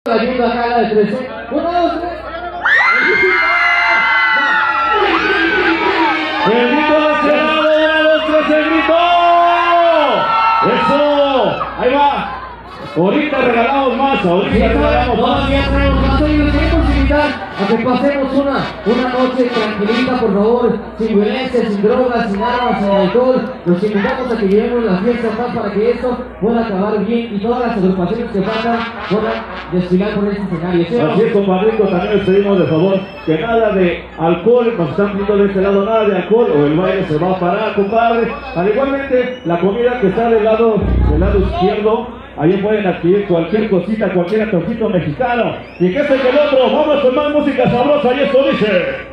Ayuda acá la de 13. 1, 2, 3. El grito nacional, 1, 2, 3, el grito. Eso, ahí va. Ahorita regalamos más, ahorita regalamos más. Todavía traemos más. Oye, les queremos invitar a que pasemos una noche tranquilita, por favor, sin violencia, sin drogas, sin armas, sin alcohol. Los invitamos a que llevemos la fiesta más para que esto pueda acabar bien y todas las agrupaciones que faltan puedan desfilar por este escenario. ¿Sí? Así es, compadrito, también les pedimos de favor que nada de alcohol, nos están pidiendo de este lado nada de alcohol o el baile se va a parar, compadre. Al igualmente, la comida que está del lado izquierdo, ahí pueden adquirir cualquier cosita, cualquier antojito mexicano. Y que este que el otro, vamos con más música sabrosa y esto dice.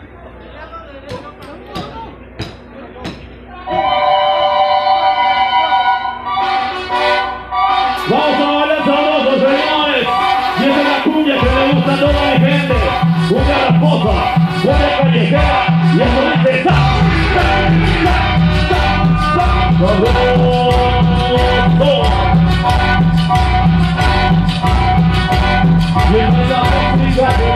Vamos a bailar sabrosos, señores. Y esa es la cumbia que le gusta a toda la gente. Cumbia rasposa, cumbia callejera. Y eso dice sa, sabroso. Y esa es la música de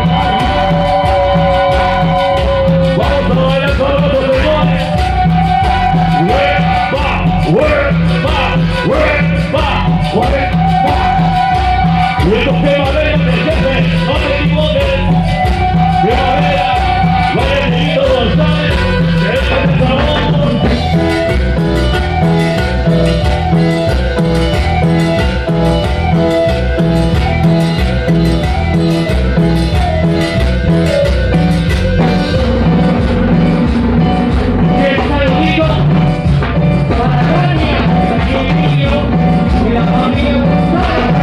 vamos a bailar sabrosos, señores. Huepa, huepa, huepa. Luego que madera te jefe, no te equivoques. Que madera, vaya Benito González, que es el sabor. ¿Qué está bonito? Para Tania, aquí el niño y la familia González.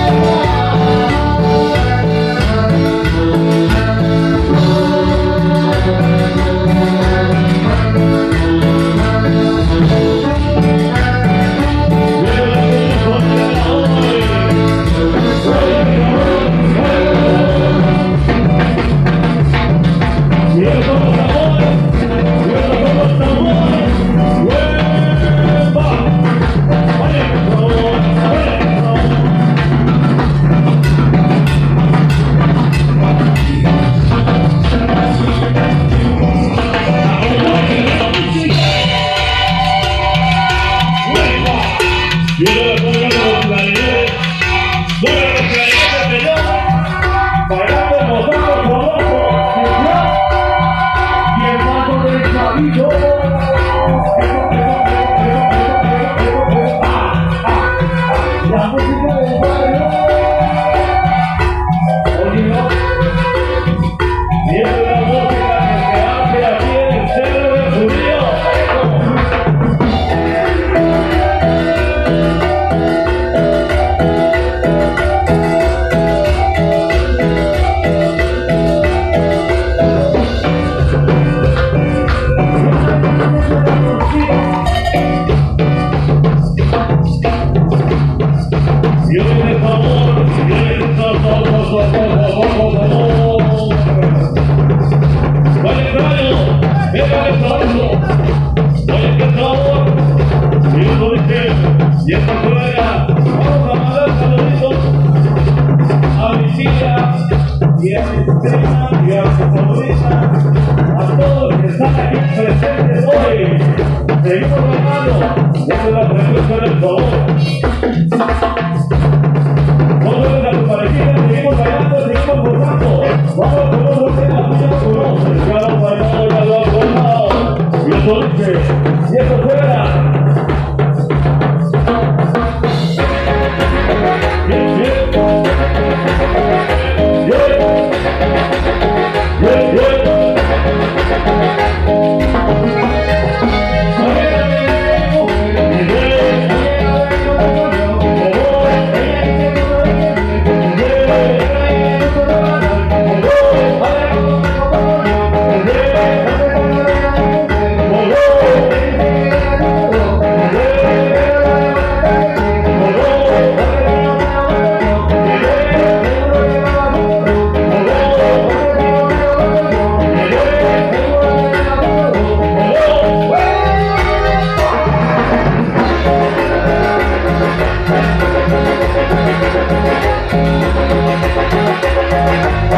Y esta colega, vamos a mandar saluditos a mi tía y a mi prima y a mi favorita, a todos los que están aquí presentes hoy. Seguimos bailando, ya se la pregunta del favor. No duelen a tu parejita, seguimos bailando, seguimos gozando. Vamos con otro tema, tú ya lo conoces, ya lo bailado, ya lo has bailado. Y eso dice, y eso fuera.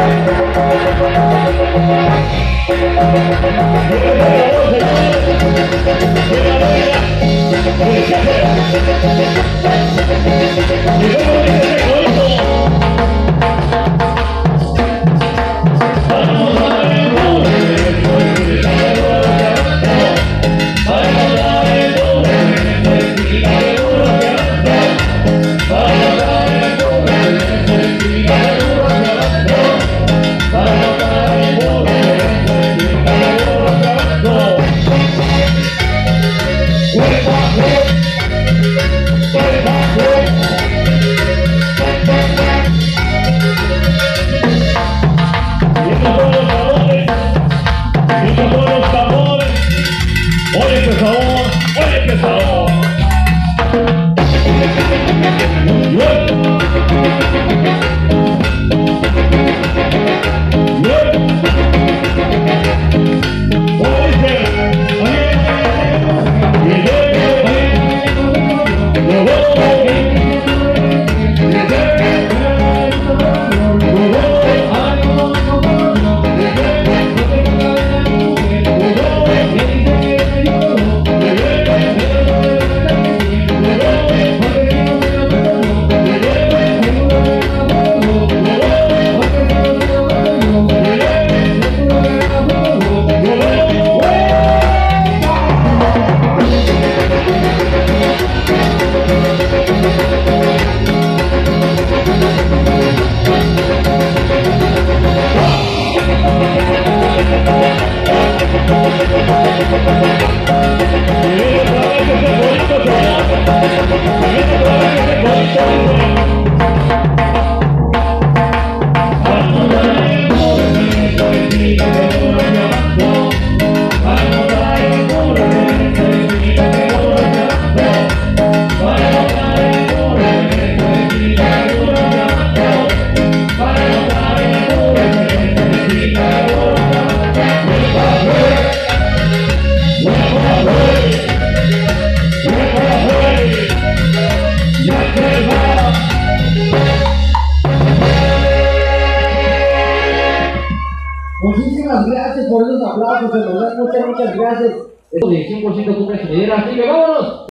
Muchísimas gracias por esos aplausos, de verdad, muchas gracias. Esto de 100% cumbia sonidera, así que vámonos.